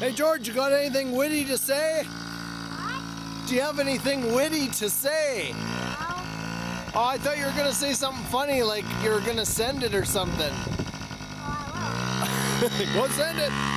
Hey George, you got anything witty to say? What? Do you have anything witty to say? No. Oh, I thought you were gonna say something funny, like you were gonna send it or something. Oh, I will. Go send it.